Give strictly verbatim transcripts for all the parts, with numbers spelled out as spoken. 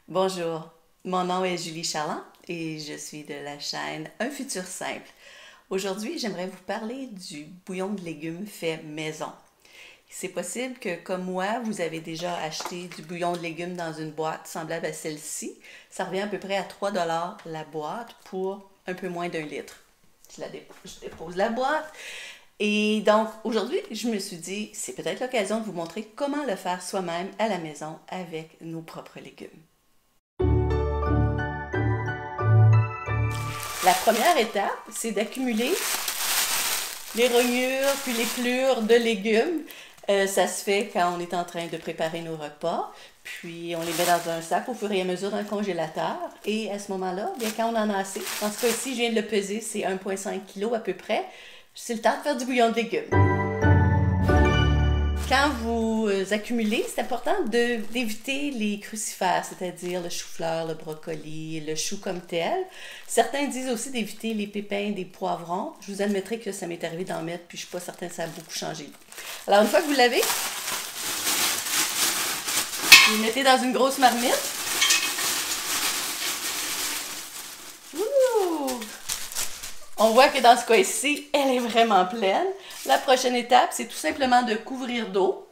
Bonjour, mon nom est Julie Charland et je suis de la chaîne Un Futur Simple. Aujourd'hui, j'aimerais vous parler du bouillon de légumes fait maison. C'est possible que, comme moi, vous avez déjà acheté du bouillon de légumes dans une boîte semblable à celle-ci. Ça revient à peu près à trois dollars la boîte pour un peu moins d'un litre. Je, la dépose, je dépose la boîte. Et donc, aujourd'hui, je me suis dit, c'est peut-être l'occasion de vous montrer comment le faire soi-même à la maison avec nos propres légumes. La première étape, c'est d'accumuler les rognures puis les pelures de légumes. Euh, ça se fait quand on est en train de préparer nos repas, puis on les met dans un sac au fur et à mesure dans le congélateur. Et à ce moment-là, bien quand on en a assez, dans ce cas-ci, je viens de le peser, c'est un virgule cinq kilos à peu près, c'est le temps de faire du bouillon de légumes. Quand vous accumulez, c'est important d'éviter les crucifères, c'est-à-dire le chou-fleur, le brocoli, le chou comme tel. Certains disent aussi d'éviter les pépins des poivrons. Je vous admettrai que ça m'est arrivé d'en mettre, puis je ne suis pas certaine que ça a beaucoup changé. Alors, une fois que vous l'avez, vous le mettez dans une grosse marmite. Ouh! On voit que dans ce cas-ci, elle est vraiment pleine. La prochaine étape, c'est tout simplement de couvrir d'eau.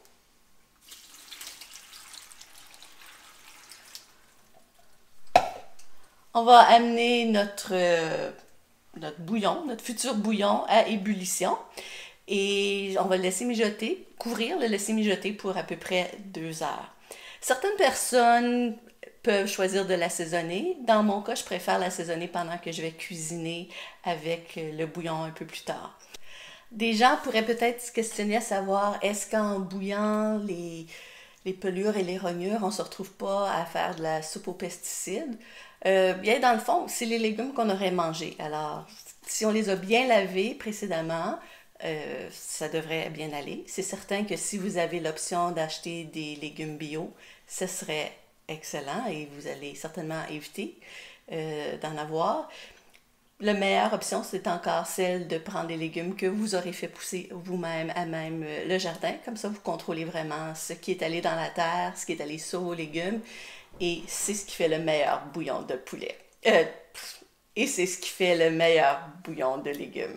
On va amener notre, euh, notre bouillon, notre futur bouillon à ébullition. Et on va le laisser mijoter, couvrir, le laisser mijoter pour à peu près deux heures. Certaines personnes peuvent choisir de l'assaisonner. Dans mon cas, je préfère l'assaisonner pendant que je vais cuisiner avec le bouillon un peu plus tard. Des gens pourraient peut-être se questionner à savoir, est-ce qu'en bouillant les, les pelures et les rognures, on ne se retrouve pas à faire de la soupe aux pesticides? Euh, bien, dans le fond, c'est les légumes qu'on aurait mangés. Alors, si on les a bien lavés précédemment, euh, ça devrait bien aller. C'est certain que si vous avez l'option d'acheter des légumes bio, ce serait excellent et vous allez certainement éviter euh, d'en avoir. La meilleure option, c'est encore celle de prendre des légumes que vous aurez fait pousser vous-même à même le jardin. Comme ça, vous contrôlez vraiment ce qui est allé dans la terre, ce qui est allé sur vos légumes. Et c'est ce qui fait le meilleur bouillon de poulet. Euh, et c'est ce qui fait le meilleur bouillon de légumes.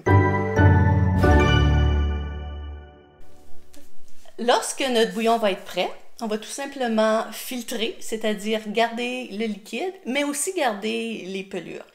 Lorsque notre bouillon va être prêt, on va tout simplement filtrer, c'est-à-dire garder le liquide, mais aussi garder les pelures.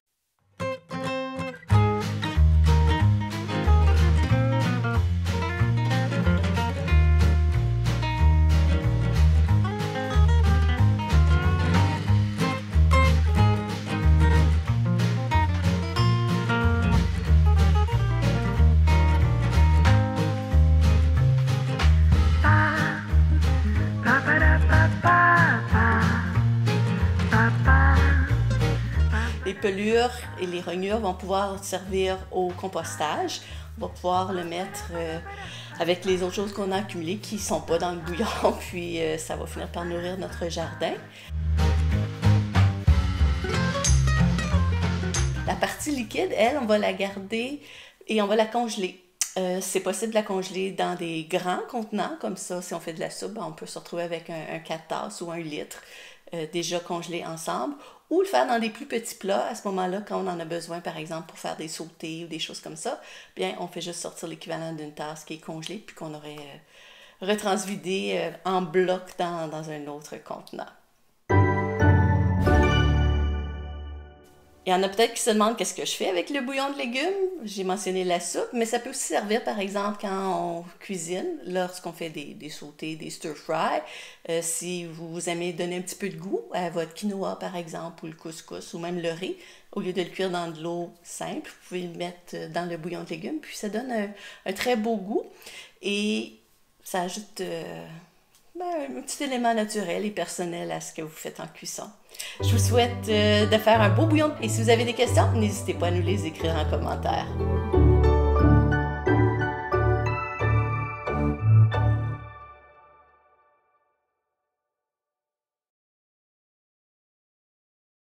Les pelures et les rognures vont pouvoir servir au compostage. On va pouvoir le mettre euh, avec les autres choses qu'on a accumulées qui ne sont pas dans le bouillon, puis euh, ça va finir par nourrir notre jardin. La partie liquide, elle, on va la garder et on va la congeler. Euh, c'est possible de la congeler dans des grands contenants, comme ça, si on fait de la soupe, on peut se retrouver avec un, un quatre tasses ou un litre euh, déjà congelés ensemble, ou le faire dans des plus petits plats. À ce moment-là, quand on en a besoin, par exemple, pour faire des sautés ou des choses comme ça, bien, on fait juste sortir l'équivalent d'une tasse qui est congelée, puis qu'on aurait euh, retransvidé euh, en bloc dans, dans un autre contenant. Il y en a peut-être qui se demandent qu'est-ce que je fais avec le bouillon de légumes. J'ai mentionné la soupe, mais ça peut aussi servir, par exemple, quand on cuisine, lorsqu'on fait des, des sautés, des stir-fry. Euh, si vous aimez donner un petit peu de goût à votre quinoa, par exemple, ou le couscous, ou même le riz, au lieu de le cuire dans de l'eau simple, vous pouvez le mettre dans le bouillon de légumes, puis ça donne un, un très beau goût. Et ça ajoute euh, ben, un petit élément naturel et personnel à ce que vous faites en cuisson. Je vous souhaite euh, de faire un beau bouillon et si vous avez des questions, n'hésitez pas à nous les écrire en commentaire.